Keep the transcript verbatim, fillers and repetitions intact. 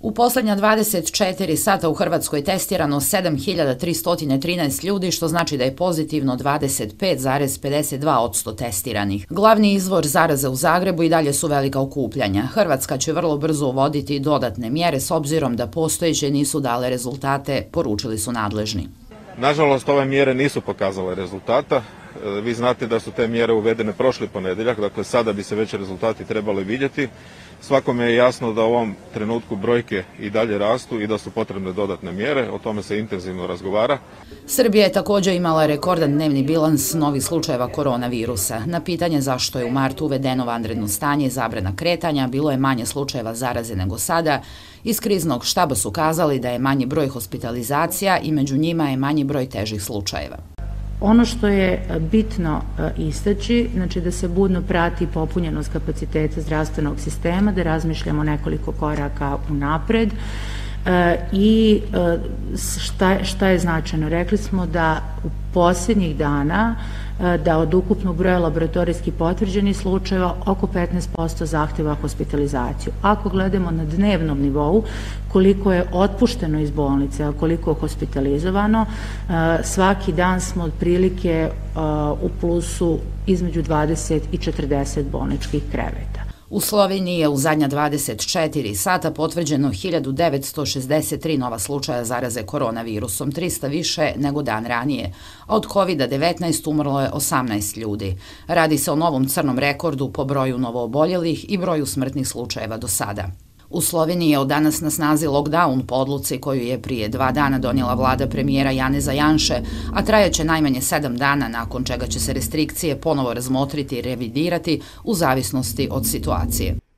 U poslednja dvadeset četiri sata u Hrvatskoj testirano sedam hiljada tristo trinaest ljudi, što znači da je pozitivno dvadeset pet zarez pedeset dva posto testiranih. Glavni izvor zaraze u Zagrebu i dalje su velika okupljanja. Hrvatska će vrlo brzo uvoditi dodatne mjere s obzirom da postojeće nisu dale rezultate, poručili su nadležni. Nažalost, ove mjere nisu pokazale rezultata. Vi znate da su te mjere uvedene prošli ponedjeljak, dakle sada bi se već rezultati trebali vidjeti. Svakome je jasno da u ovom trenutku brojke i dalje rastu i da su potrebne dodatne mjere, o tome se intenzivno razgovara. Srbija je također imala rekordan dnevni bilans novih slučajeva koronavirusa. Na pitanje zašto je u martu uvedeno vanredno stanje i zabrana kretanja, bilo je manje slučajeva zaraze nego sada. Iz kriznog štaba su kazali da je manji broj hospitalizacija i među njima je manji broj težih slučajeva. Ono što je bitno istaći, znači da se budno prati popunjenost kapaciteta zdravstvenog sistema, da razmišljamo nekoliko koraka unapred i šta, šta je značajno. Rekli smo da u posljednjih dana da od ukupnog broja laboratorijski potvrđenih slučajeva oko petnaest posto zahtjeva hospitalizaciju. Ako gledamo na dnevnom nivou koliko je otpušteno iz bolnice, a koliko je hospitalizovano, svaki dan smo otprilike u plusu između dvadeset i četrdeset bolničkih kreveta. U Sloveniji je u zadnja dvadeset četiri sata potvrđeno hiljadu devetsto šezdeset tri nova slučaja zaraze koronavirusom, trista više nego dan ranije, a od kovida devetnaest umrlo je osamnaest ljudi. Radi se o novom crnom rekordu po broju novooboljelih i broju smrtnih slučajeva do sada. U Sloveniji je od danas na snazi lockdown po odluci koju je prije dva dana donijela vlada premijera Janeza Janše, a trajaće najmanje sedam dana, nakon čega će se restrikcije ponovo razmotriti i revidirati u zavisnosti od situacije.